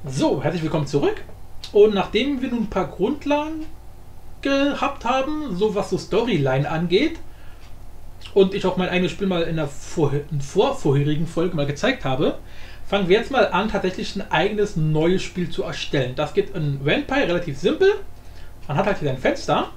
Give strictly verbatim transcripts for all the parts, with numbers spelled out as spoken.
So, herzlich willkommen zurück. Und nachdem wir nun ein paar Grundlagen gehabt haben, so was so Storyline angeht, und ich auch mein eigenes Spiel mal in der vor, in vorvorherigen Folge mal gezeigt habe, fangen wir jetzt mal an, tatsächlich ein eigenes neues Spiel zu erstellen. Das geht in Vampire relativ simpel. Man hat halt hier ein Fenster.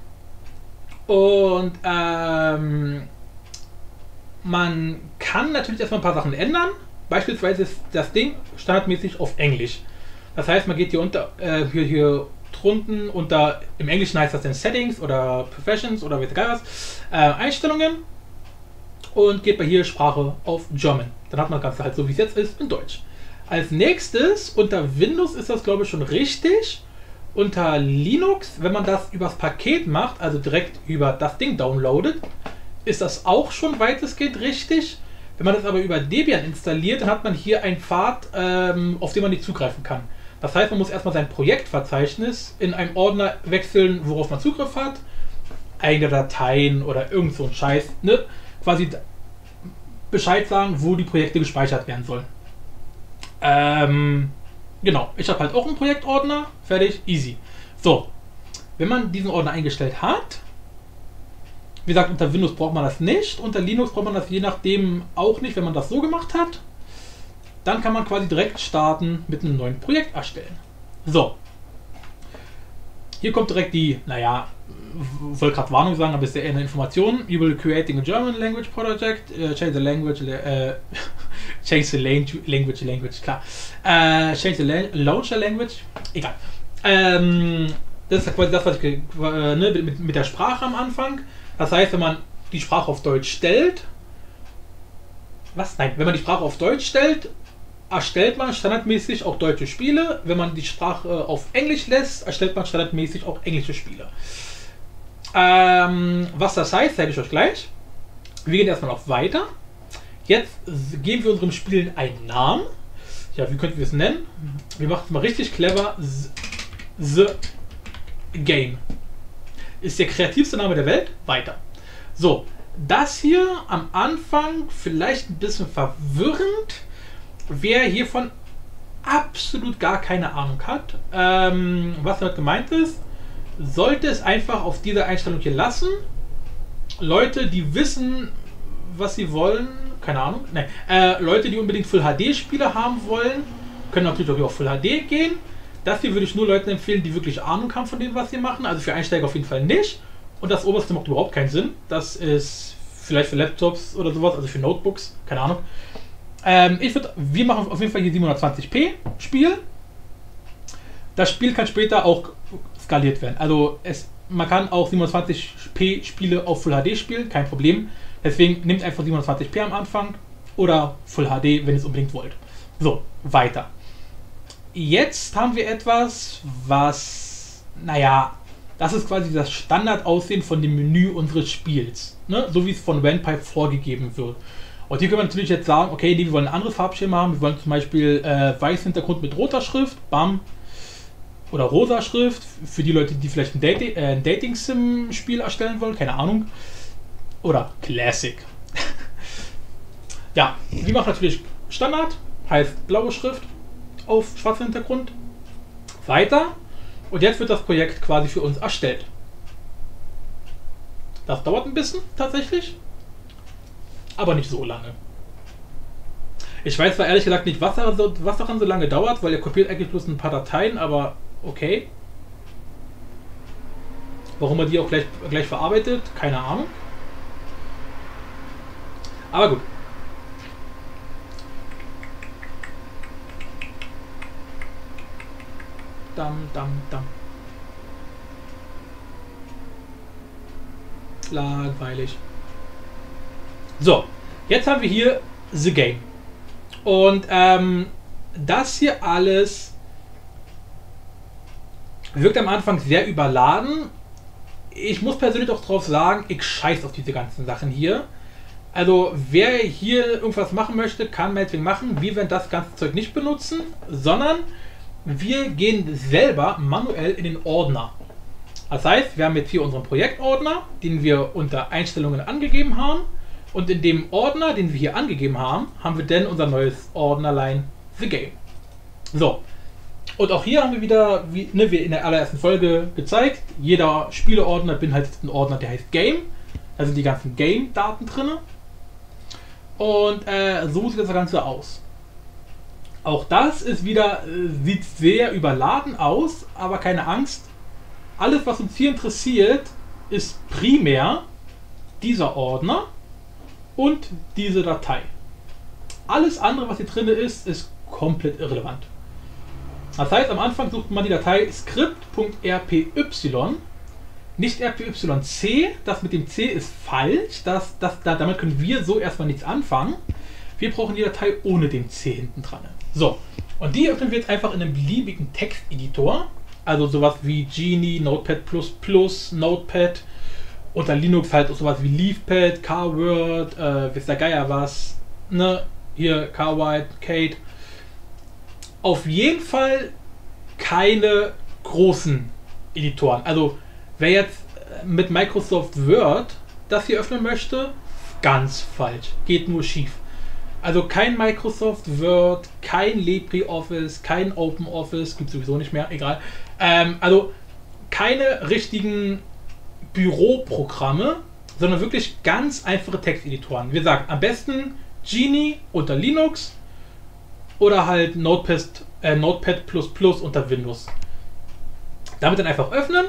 Und ähm, man kann natürlich erstmal ein paar Sachen ändern. Beispielsweise ist das Ding standardmäßig auf Englisch. Das heißt, man geht hier unter, äh, hier, hier drunten unter, im Englischen heißt das dann Settings oder Professions oder wie was, äh, Einstellungen und geht bei hier Sprache auf German. Dann hat man das Ganze halt so, wie es jetzt ist, in Deutsch. Als nächstes, unter Windows ist das glaube ich schon richtig. Unter Linux, wenn man das übers Paket macht, also direkt über das Ding downloadet, ist das auch schon weitestgehend richtig. Wenn man das aber über Debian installiert, dann hat man hier einen Pfad, ähm, auf den man nicht zugreifen kann. Das heißt, man muss erstmal sein Projektverzeichnis in einem Ordner wechseln, worauf man Zugriff hat. Eigene Dateien oder irgend so ein Scheiß. Ne? Quasi Bescheid sagen, wo die Projekte gespeichert werden sollen. Ähm, genau, ich habe halt auch einen Projektordner. Fertig, easy. So, wenn man diesen Ordner eingestellt hat, wie gesagt, unter Windows braucht man das nicht, unter Linux braucht man das je nachdem auch nicht, wenn man das so gemacht hat. Dann kann man quasi direkt starten mit einem neuen Projekt erstellen. So. Hier kommt direkt die, naja, wollte gerade Warnung sagen, aber ist ja eher eine Information. You will creating a German language project, uh, change the language, uh, change the language, language, klar. Uh, change the la launcher language, egal. Ähm, das ist quasi das, was ich, äh, ne, mit, mit der Sprache am Anfang. Das heißt, wenn man die Sprache auf Deutsch stellt, was? Nein, wenn man die Sprache auf Deutsch stellt, erstellt man standardmäßig auch deutsche Spiele. Wenn man die Sprache auf Englisch lässt, erstellt man standardmäßig auch englische Spiele. Ähm, was das heißt, zeige ich euch gleich. Wir gehen erstmal noch weiter. Jetzt geben wir unserem Spiel einen Namen. Ja, wie könnten wir es nennen? Wir machen es mal richtig clever. The Game. Ist der kreativste Name der Welt. Weiter. So, das hier am Anfang vielleicht ein bisschen verwirrend. Wer hiervon absolut gar keine Ahnung hat, ähm, was damit gemeint ist, sollte es einfach auf dieser Einstellung hier lassen. Leute, die wissen, was sie wollen, keine Ahnung, nein, äh, Leute, die unbedingt Full H D-Spiele haben wollen, können natürlich auch auf Full H D gehen. Das hier würde ich nur Leuten empfehlen, die wirklich Ahnung haben von dem, was sie machen. Also für Einsteiger auf jeden Fall nicht. Und das oberste macht überhaupt keinen Sinn. Das ist vielleicht für Laptops oder sowas, also für Notebooks, keine Ahnung. Ähm, ich würde, wir machen auf jeden Fall hier siebenhundertzwanzig p Spiel. Das Spiel kann später auch skaliert werden. Also es, man kann auch siebenhundertzwanzig p Spiele auf Full H D spielen, kein Problem. Deswegen nehmt einfach siebenhundertzwanzig p am Anfang oder Full H D, wenn ihr es unbedingt wollt. So, weiter. Jetzt haben wir etwas, was, naja, das ist quasi das Standardaussehen von dem Menü unseres Spiels, ne? So wie es von Vampire vorgegeben wird. Und hier können wir natürlich jetzt sagen, okay, nee, wir wollen ein anderes Farbschema haben. Wir wollen zum Beispiel äh, weiß Hintergrund mit roter Schrift, bam, oder rosa Schrift, für die Leute, die vielleicht ein, Dati äh, ein Dating-Sim-Spiel erstellen wollen, keine Ahnung. Oder Classic. Ja, wir machen natürlich Standard, heißt blaue Schrift auf schwarzem Hintergrund. Weiter. Und jetzt wird das Projekt quasi für uns erstellt. Das dauert ein bisschen tatsächlich, aber nicht so lange. Ich weiß zwar ehrlich gesagt nicht, was daran, so, was daran so lange dauert, weil er kopiert eigentlich bloß ein paar Dateien, aber okay. Warum er die auch gleich, gleich verarbeitet, keine Ahnung. Aber gut. Dam, dam, dam. Langweilig. So, jetzt haben wir hier The Game. Und ähm, das hier alles wirkt am Anfang sehr überladen. Ich muss persönlich auch drauf sagen, ich scheiß auf diese ganzen Sachen hier. Also wer hier irgendwas machen möchte, kann meinetwegen machen. Wir werden das ganze Zeug nicht benutzen, sondern wir gehen selber manuell in den Ordner. Das heißt, wir haben jetzt hier unseren Projektordner, den wir unter Einstellungen angegeben haben. Und in dem Ordner, den wir hier angegeben haben, haben wir dann unser neues Ordnerlein The Game. So, Und auch hier haben wir wieder, wie, ne, wie in der allerersten Folge gezeigt, jeder Spieleordner beinhaltet einen Ordner, der heißt Game. Da sind die ganzen Game-Daten drin. Und äh, so sieht das Ganze aus. Auch das ist wieder, äh, sieht sehr überladen aus, aber keine Angst. Alles, was uns hier interessiert, ist primär dieser Ordner und diese Datei. Alles andere, was hier drin ist, ist komplett irrelevant. Das heißt, am Anfang sucht man die Datei script.rpy, nicht rpyc. Das mit dem C ist falsch. Das, das, damit können wir so erstmal nichts anfangen. Wir brauchen die Datei ohne den C hinten dran. So, und die öffnen wir jetzt einfach in einem beliebigen Texteditor. Also sowas wie Genie, Notepad plus plus, Notepad. Unter Linux halt auch sowas wie Leafpad, Carword, äh, wisst der Geier was. Ne? Hier, Carwide, Kate. Auf jeden Fall keine großen Editoren. Also wer jetzt mit Microsoft Word das hier öffnen möchte, ganz falsch. Geht nur schief. Also kein Microsoft Word, kein LibreOffice, kein OpenOffice, gibt sowieso nicht mehr, egal. Ähm, also keine richtigen Büroprogramme, sondern wirklich ganz einfache Texteditoren. Wie gesagt, am besten Genie unter Linux oder halt Notepad, äh, Notepad plus plus unter Windows. Damit dann einfach öffnen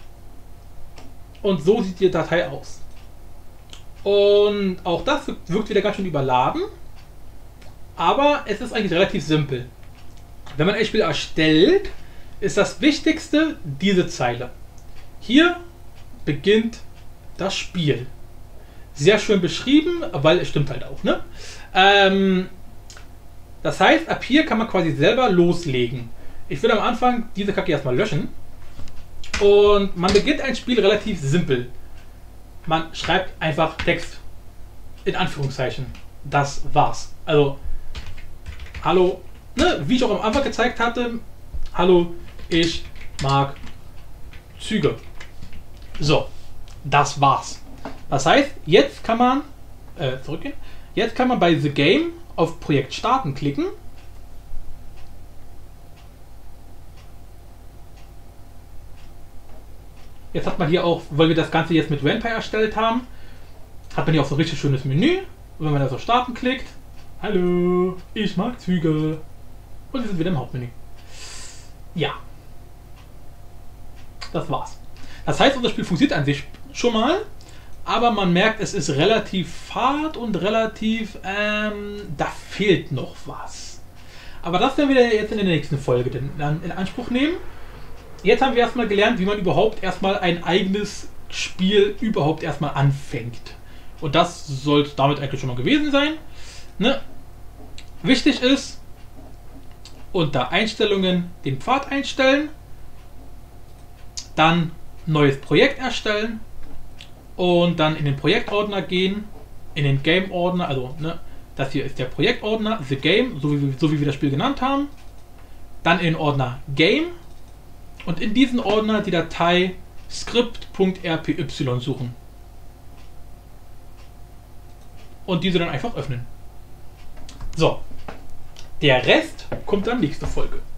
und so sieht die Datei aus. Und auch das wirkt wieder ganz schön überladen, aber es ist eigentlich relativ simpel. Wenn man ein Spiel erstellt, ist das Wichtigste diese Zeile. Hier beginnt das Spiel. Sehr schön beschrieben, weil es stimmt halt auch, ne? Ähm, das heißt, ab hier kann man quasi selber loslegen. Ich will am Anfang diese Kacke erstmal löschen. Und man beginnt ein Spiel relativ simpel. Man schreibt einfach Text. In Anführungszeichen. Das war's. Also, hallo, ne, wie ich auch am Anfang gezeigt hatte, hallo, ich mag Züge. So, das war's. Das heißt, jetzt kann man, äh, zurückgehen, jetzt kann man bei The Game auf Projekt starten klicken. Jetzt hat man hier auch, weil wir das Ganze jetzt mit Vampire erstellt haben, hat man hier auch so ein richtig schönes Menü. Und wenn man da so starten klickt, hallo, ich mag Züge. Und wir sind wieder im Hauptmenü. Ja. Das war's. Das heißt, unser Spiel funktioniert an sich schon mal, aber man merkt, es ist relativ fad und relativ, ähm, da fehlt noch was. Aber das werden wir jetzt in der nächsten Folge dann in Anspruch nehmen. Jetzt haben wir erstmal gelernt, wie man überhaupt erstmal ein eigenes Spiel überhaupt erstmal anfängt. Und das soll es damit eigentlich schon mal gewesen sein. Ne? Wichtig ist, unter Einstellungen den Pfad einstellen, dann neues Projekt erstellen und dann in den Projektordner gehen, in den Game-Ordner, also ne, das hier ist der Projektordner, The Game, so wie, so wie wir das Spiel genannt haben, dann in den Ordner Game und in diesen Ordner die Datei script.rpy suchen und diese dann einfach öffnen. So, der Rest kommt dann nächste Folge.